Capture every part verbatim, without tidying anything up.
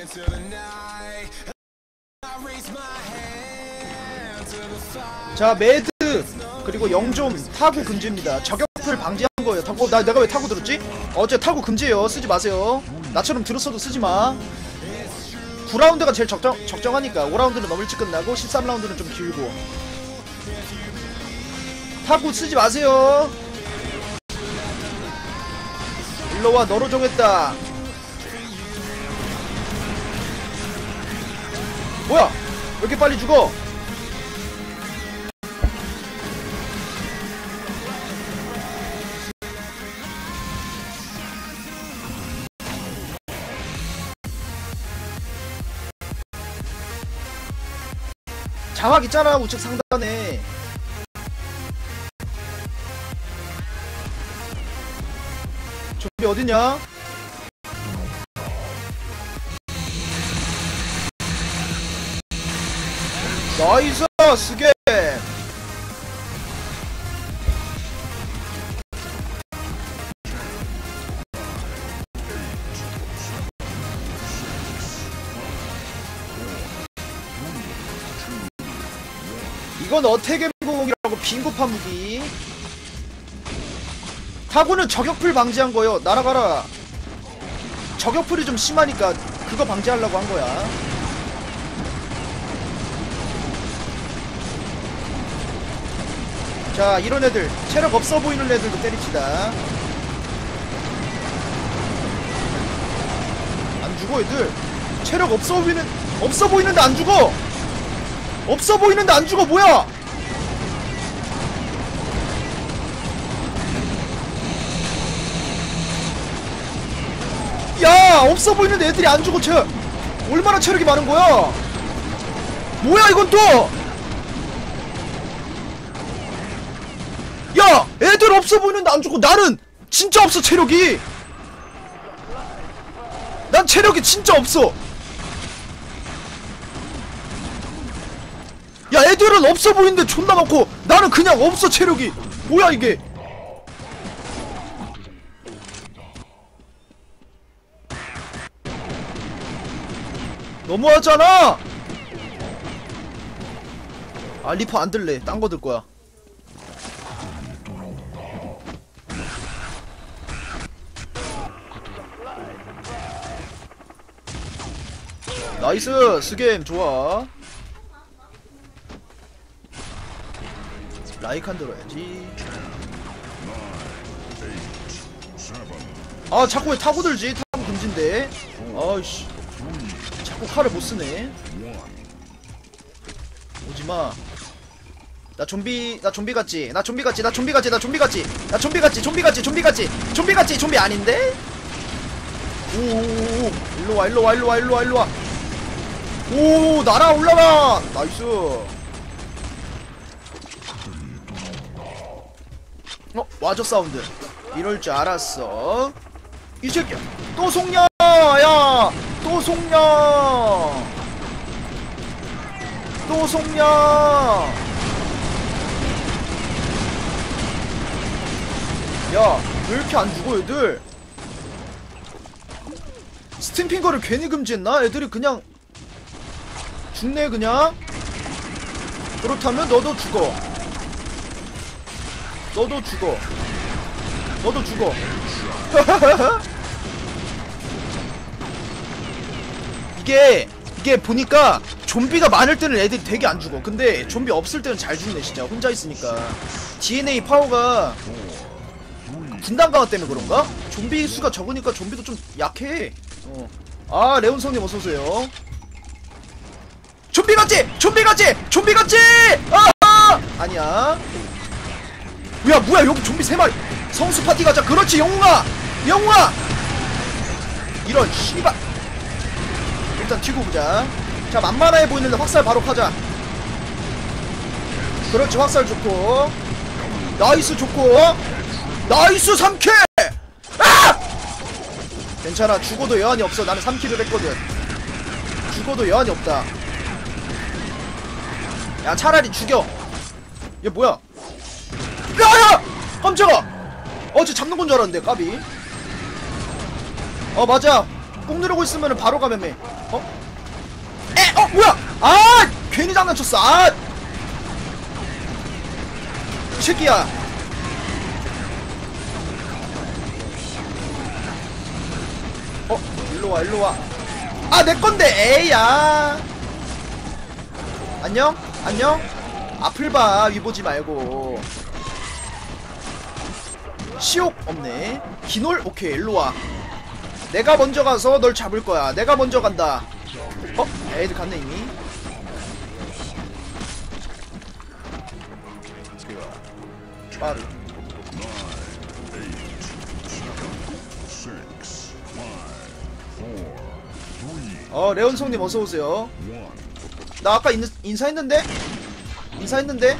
자, 매드 그리고 영좀 타구 금지입니다. 저격풀 방지한 거예요. 타구, 나 내가 왜 타구 들었지? 어째 타구 금지예요. 쓰지 마세요. 나처럼 들었어도 쓰지 마. 구 라운드가 제일 적정, 적정하니까. 오 라운드는 너무 일찍 끝나고 십삼 라운드는 좀 길고. 타구 쓰지 마세요. 일로와, 너로 정했다. 뭐야, 왜 이렇게 빨리 죽어? 자막 있잖아, 우측 상단에. 좀비 어딨냐? 나이스 스게. 이건 어택의 공이라고 빙고파 무기. 타구는 저격풀 방지한 거요. 날아가라. 저격풀이 좀 심하니까 그거 방지하려고 한 거야. 자, 이런 애들, 체력 없어 보이는 애들도 때립시다. 안 죽어 애들. 체력 없어 보이는, 없어 보이는데 안 죽어. 없어 보이는데 안 죽어. 뭐야? 야, 없어 보이는데 애들이 안 죽어. 쟤 얼마나 체력이 많은 거야? 뭐야 이건 또? 야, 애들 없어 보이는데 안 죽고 나는 진짜 없어 체력이. 난 체력이 진짜 없어. 야, 애들은 없어 보이는데 존나 많고 나는 그냥 없어 체력이. 뭐야 이게? 너무하잖아. 아, 리퍼 안 들래. 딴 거 들 거야. 나이스 스겜 좋아. 라이칸 들어야지. 아, 자꾸 왜 타고 들지? 타고 금지인데. 아이씨, 자꾸 칼을 못쓰네. 오지마. 나 좀비, 나 좀비 같지? 나 좀비 같지? 나 좀비 같지? 나 좀비 같지? 나 좀비 같지? 좀비 같지? 좀비 같지? 좀비 같지? 좀비 아닌데? 오오오, 일로와 일로와 일로와 일로와 일로와. 오, 날아 올라가. 나이스. 어, 와저 사운드. 이럴 줄 알았어. 이 새끼야 또 속냐. 야, 또 속냐. 또 속냐. 야, 왜 이렇게 안 죽어 애들? 스팀핑거를 괜히 금지했나? 애들이 그냥 죽네 그냥. 그렇다면 너도 죽어. 너도 죽어. 너도 죽어. 이게 이게 보니까 좀비가 많을 때는 애들이 되게 안 죽어. 근데 좀비 없을 때는 잘 죽네 진짜. 혼자 있으니까. 디엔에이 파워가 분단 강화 때문에 그런가? 좀비 수가 적으니까 좀비도 좀 약해. 어. 아, 레온성님 어서오세요. 좀비 같지? 좀비 같지? 좀비 같지? 아! 아니야. 야, 뭐야 여기 좀비 세 마리. 성수 파티 가자. 그렇지 영웅아. 영웅아. 이런 씨발. 일단 튀고 보자. 자, 만만해 보이는데 확살 바로 하자. 그렇지, 확살 좋고. 나이스 좋고. 나이스 삼 킬. 아! 괜찮아, 죽어도 여한이 없어. 나는 삼 킬을 했거든. 죽어도 여한이 없다. 야, 차라리 죽여. 얘 뭐야? 야야! 깜짝아! 어, 쟤 잡는 건 줄 알았는데 까비. 어, 맞아. 꾹 누르고 있으면 바로 감염해. 어? 에! 어 뭐야! 아! 괜히 장난쳤어. 아! 이 새끼야. 어? 일로와 일로와. 아 내건데. 에이야. 안녕? 안녕? 앞을 봐. 위 보지 말고. 시옥 없네. 기놀? 오케이 일로와. 내가 먼저 가서 널 잡을 거야. 내가 먼저 간다. 어? 애들 갔네 이미. 빠르. 어 레온송님 어서오세요. 나 아까 인, 인사했는데? 인사했는데?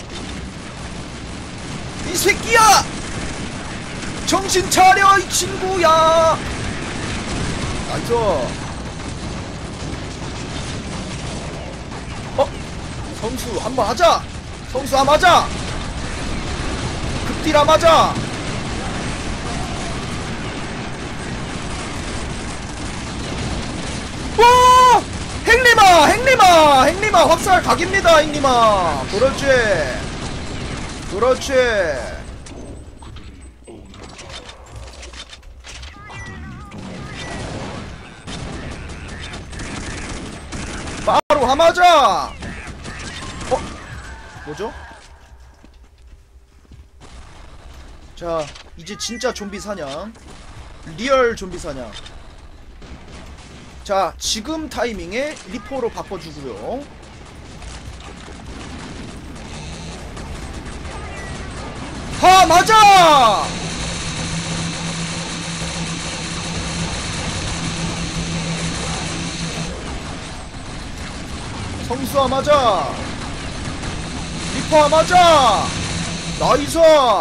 이 새끼야! 정신 차려 이 친구야! 나이스. 어? 성수 한번 하자! 성수 한번 하자! 극딜 한번 하자! 오! 행리마! 행리마! 행리마! 확살 각입니다 행리마! 그렇지! 그렇지! 바로 하마자! 어? 뭐죠? 자 이제 진짜 좀비 사냥, 리얼 좀비 사냥. 자 지금 타이밍에 리포로 바꿔주고요. 하 맞아! 성수아 맞아! 리퍼아 맞아! 나이스!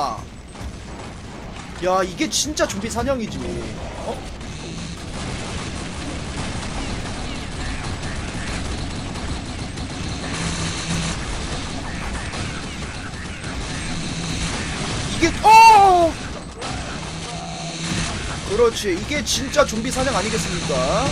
야 이게 진짜 좀비 사냥이지. 어? 이게 어! 그렇지 이게 진짜 좀비 사냥 아니겠습니까?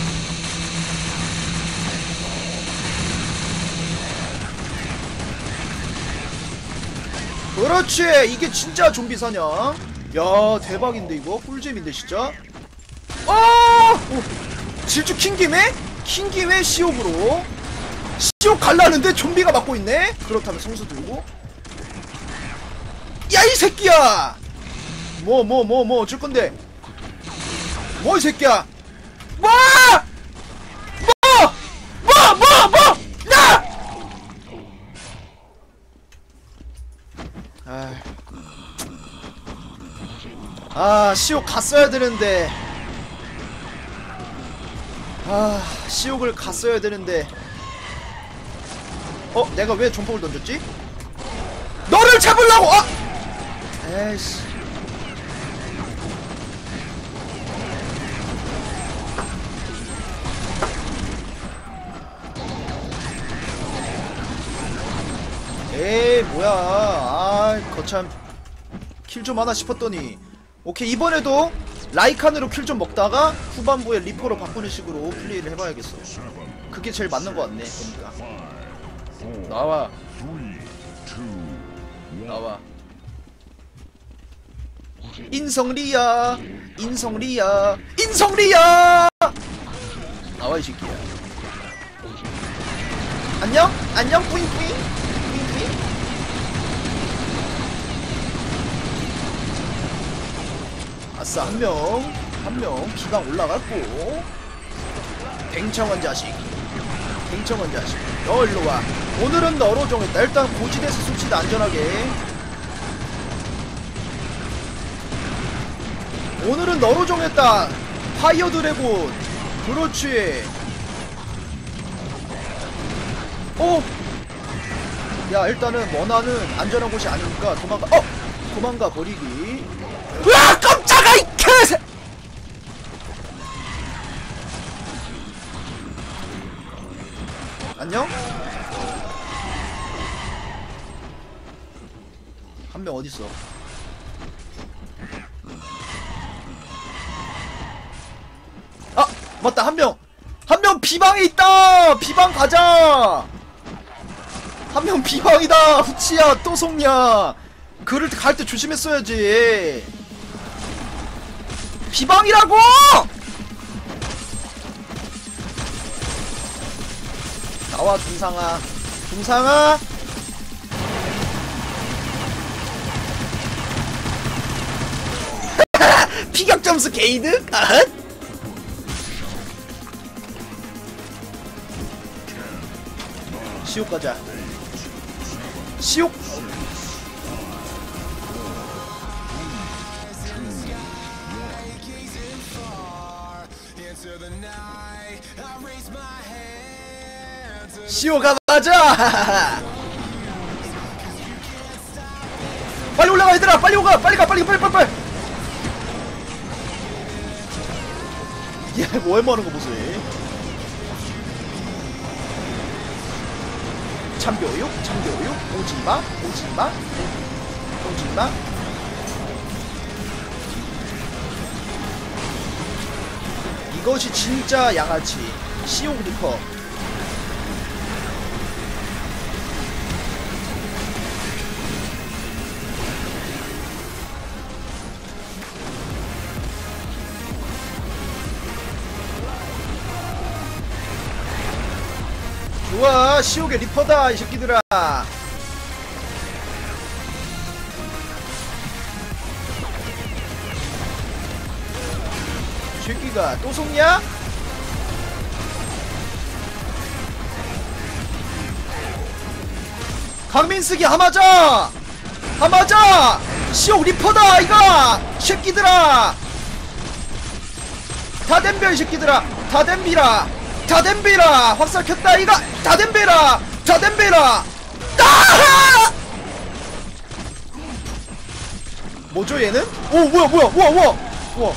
그렇지 이게 진짜 좀비 사냥. 야 대박인데 이거 꿀잼인데 진짜. 어! 질주 킹김에? 킹김에 시옥으로 시옥 갈라는데 좀비가 막고 있네? 그렇다면 성수 들고 야 이 새끼야! 뭐 뭐 뭐 뭐 어쩔건데 뭐 이 새끼야 뭐! 뭐! 뭐! 뭐! 뭐! 나! 아, 아 시옥 갔어야 되는데. 아 시옥을 갔어야 되는데. 어? 내가 왜 점폭을 던졌지? 너를 잡으려고! 아! 에이씨 에이 뭐야. 아 거참 킬 좀 하나 싶었더니. 오케이 이번에도 라이칸으로 킬 좀 먹다가 후반부에 리퍼로 바꾸는 식으로 플레이를 해봐야겠어. 그게 제일 맞는 것 같네 보니까. 나와 나와 인성리야 인성리야 인성리야 나와 이 새끼야. 안녕? 안녕 뿌잉뿌잉 뿌잉뿌잉. 아싸 한명 한명 기강 올라갔고. 댕청한 자식 댕청한 자식 너 일로와. 오늘은 너로 정했다. 일단 고지대에서 쑤시다 안전하게. 오늘은 너로 정했다. 파이어 드래곤 그렇지. 어? 야 일단은 머나는 안전한 곳이 아니니까 도망가. 어! 도망가 버리기. 으아 깜짝아 이 개새. 안녕? 한 명 어딨어? 아! 맞다, 한 명 한 명 비방에 있다. 비방 가자. 한 명 비방이다. 후치야 또 속냐. 그럴 때 갈 때 조심했어야지. 비방이라고. 나와 중상아. 중상아. 피격 점수 게이득? 아핫? 시옥 가자. 시옥. 시옥 가자. 빨리 올라가 얘들아. 빨리 오가. 빨리 가. 빨리 가. 빨리 빨리 빨리. 얘 뭐 해먹는 거 보세요. 참교육, 참교육, 오지마, 오지마, 오지마. 이것이 진짜 양아치. 시옥 리퍼. 좋아, 시옥의 리퍼다 이 새끼들아. 이 새끼가 또 속냐? 강민쓰기 하마자! 하마자! 시옥 리퍼다 이가! 새끼들아! 다 댐벼 이 새끼들아! 다 댐비라! 다 댐비라! 확살 켰다 이가! 다 댐비라! 다 댐비라! 아! 뭐죠 얘는? 오 뭐야 뭐야 우와 우와 우와.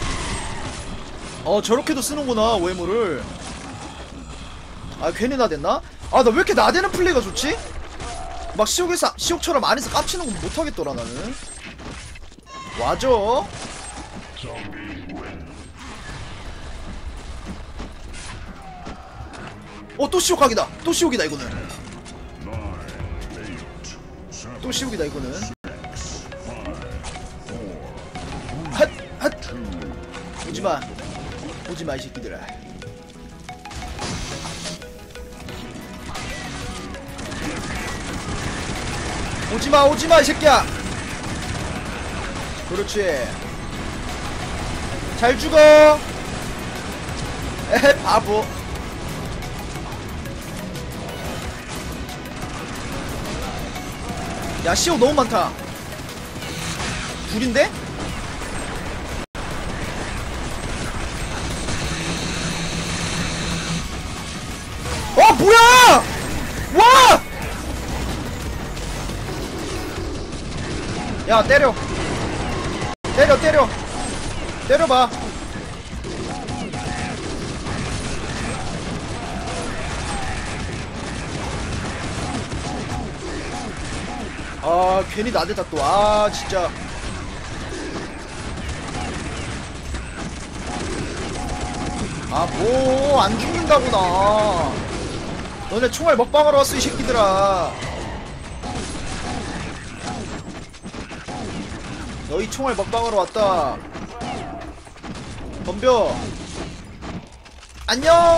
어 저렇게도 쓰는구나 오에모를. 아 괜히 나댔나? 아 나 왜 이렇게 나대는 플레이가 좋지? 막 시옥에서 시옥처럼 안에서 깝치는 건 못하겠더라 나는. 와줘. 어 또 시옥 각이다. 또 시옥이다 이거는. 또 시옥이다 이거는. 핫! 핫! 오지마. 오지마 이 새끼들아. 오지마 오지마 이 새끼야. 그렇지. 잘 죽어. 에헤 바보. 야 시옥 너무 많다. 둘인데? 어 뭐야! 와! 야 때려 때려 때려 때려봐. 아 괜히 나대다 또. 아 진짜. 아 뭐 안 죽는다고 나. 너네 총알 먹방하러 왔어 이 새끼들아. 너희 총알 먹방하러 왔다. 덤벼. 안녕.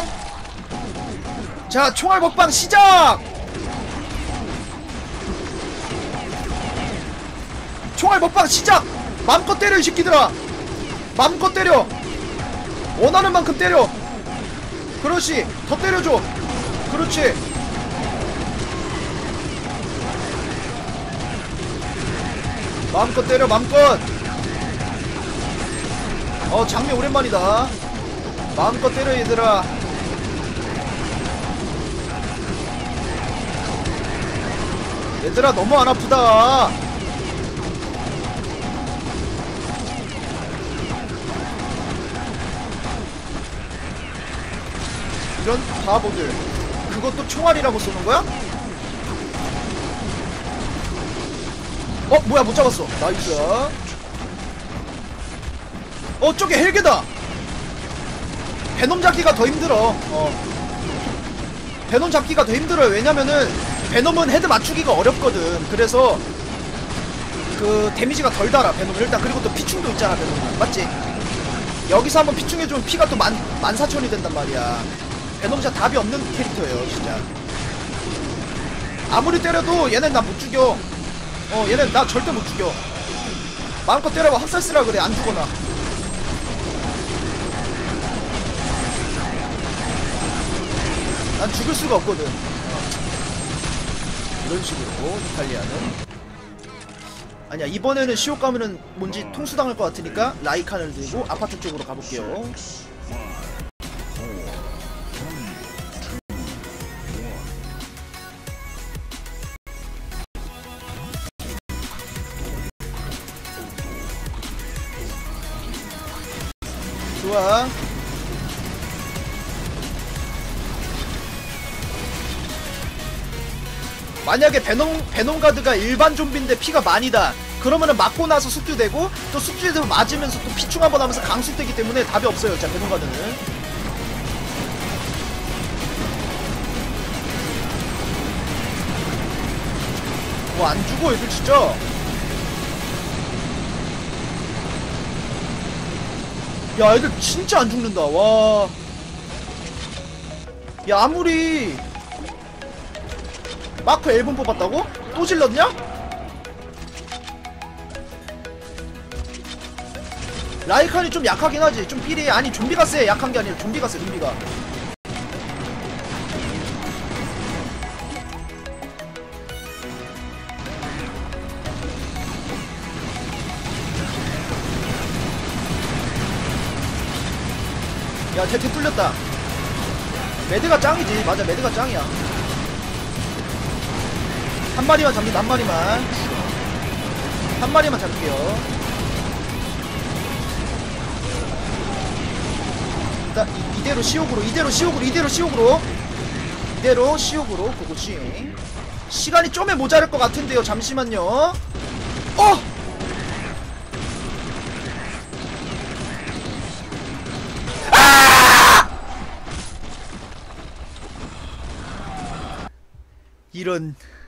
자 총알 먹방 시작. 총알 먹방 시작! 맘껏 때려 이 새끼들아! 맘껏 때려! 원하는 만큼 때려! 그렇지! 더 때려줘! 그렇지! 맘껏 때려 맘껏! 어 장미 오랜만이다. 마음껏 때려 얘들아. 얘들아 너무 안 아프다. 이런 바보들. 그것도 총알이라고 쏘는 거야? 어 뭐야 못 잡았어. 나이스. 어 저게 헬게다. 베놈 잡기가 더 힘들어. 어. 베놈 잡기가 더 힘들어요. 왜냐면은 베놈은 헤드 맞추기가 어렵거든. 그래서 그 데미지가 덜 달아 베놈. 일단 그리고 또 피충도 있잖아 베놈은. 맞지? 여기서 한번 피충해주면 피가 또 만, 만사천이 된단 말이야. 베놈 진짜 답이 없는 캐릭터예요 진짜. 아무리 때려도 얘는 나 못 죽여. 어 얘는 나 절대 못 죽여. 마음껏 때려봐. 학살 쓰라 그래. 안 죽어나. 난 죽을 수가 없거든. 이런 식으로 이탈리아는. 아니야 이번에는 시옷 가면은 뭔지 통수당할 것 같으니까 라이칸을 들고 아파트 쪽으로 가볼게요. 좋아. 만약에 베놈, 베놈 가드가 일반 좀비인데 피가 많이다 그러면은 맞고 나서 숙주되고 또 숙주되면 맞으면서 또 피충 한번 하면서 강숙되기 때문에 답이 없어요. 자 베놈 가드는 뭐 안 죽어 얘들 진짜. 야 애들 진짜 안 죽는다. 와. 야 아무리 마크 일 분 뽑았다고? 또 질렀냐? 라이칸이 좀 약하긴 하지. 좀 삐리. 아니 좀비가 세. 약한게 아니라 좀비가 세. 좀비가 야 대퇴 뚫렸다. 매드가 짱이지. 맞아 매드가 짱이야. 한 마리만 잡니다. 한 마리만 한 마리만 잡을게요. 일단 이, 이대로 시옥으로 이대로 시옥으로 이대로 시옥으로 이대로 시옥으로 고고싱. 시간이 좀에 모자랄 것 같은데요. 잠시만요. 어! 아! 이런